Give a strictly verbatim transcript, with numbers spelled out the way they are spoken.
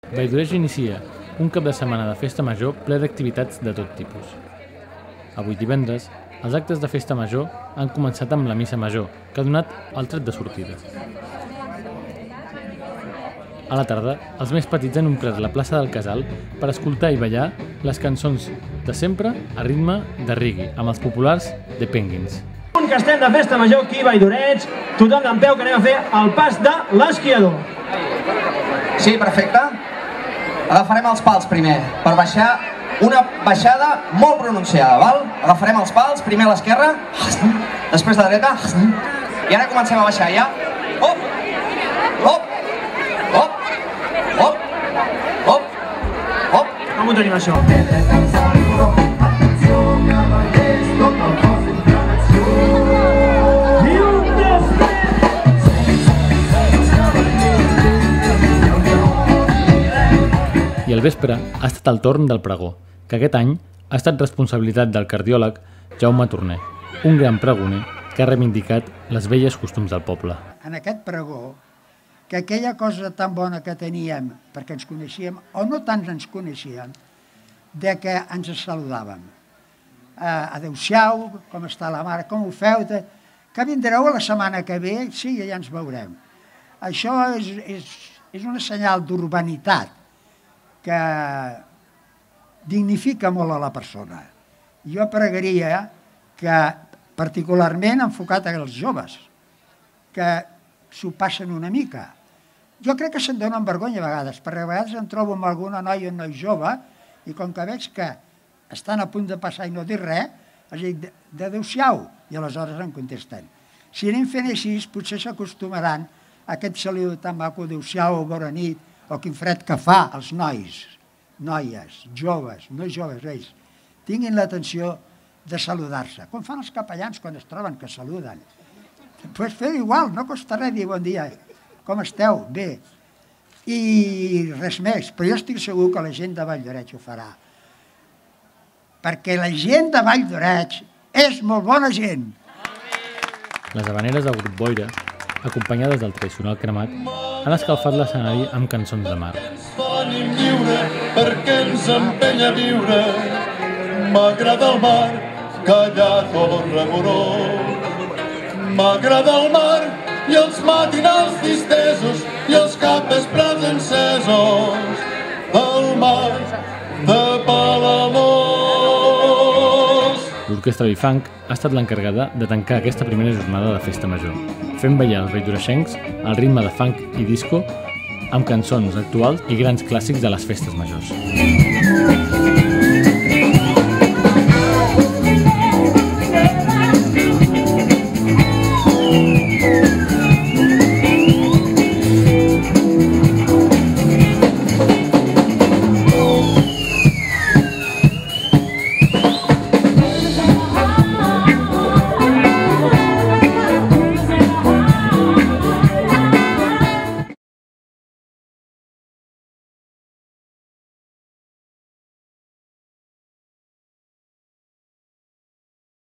Valldoreix inicia un cap de setmana de festa major ple d'activitats de tot tipus. Avui divendres, els actes de festa major han començat amb la missa major, que ha donat el tret de sortida. A la tarda, els més petits han omplert la plaça del Casal per escoltar i ballar les cançons de sempre a ritme de reggae, amb els populars The Penguins. Un castell de festa major aquí a Valldoreix, tothom d'en peu que anem a fer el pas de l'esquiador. Sí, perfecte. Agafarem els pals primer, per baixar una baixada molt pronunciada, val? Agafarem els pals, primer a l'esquerra, després a la dreta, i ara comencem a baixar, ja? Hop! Hop! Hop! Hop! Hop! Hop! Com ho tenim, això? I al vespre ha estat el torn del pregó, que aquest any ha estat responsabilitat del cardiòleg Jaume Torner, un gran pregoner que ha reivindicat les velles costums del poble. En aquest pregó, que aquella cosa tan bona que teníem, perquè ens coneixíem, o no tant ens coneixíem, de que ens saludàvem. Adéu-siau, com està la mare, com ho feu, que vindreu la setmana que ve, sí, ja ens veurem. Això és, és, és una senyal d'urbanitat que dignifica molt a la persona. Jo pregaria que, particularment enfocat als joves, que s'ho passen una mica. Jo crec que se'n donen vergonya a vegades, perquè a vegades em trobo amb alguna noia o un noi jove i com que veig que estan a punt de passar i no dir res, els dic d'adéu-siau, i aleshores em contesten. Si anem fent així, potser s'acostumaran a aquest salut tan maco, adéu-siau, bona nit, o quin fred que fa els nois, noies, joves, no joves, vells, tinguin l'atenció de saludar-se, com fan els capellans quan es troben, que saluden. Pues fer igual, no costa res dir bon dia, com esteu? Bé. I res més, però jo estic segur que la gent de Valldoreix ho farà. Perquè la gent de Valldoreix és molt bona gent. Les habaneres del grup Boira, acompanyades del tradicional cremat, han escalfat l'escenari amb cançons de mar. Ànim lliure perquè ens empenya a viure. M'agrada el mar, callat o remorós. M'agrada el mar i els matinals distesos i els capvespres encesos. El mar de Palamós. L'Orquestra Bifunk ha estat l'encarregada de tancar aquesta primera jornada de festa major, fent ballar els valldoreixencs al ritme de funk i disco amb cançons actuals i grans clàssics de les festes majors.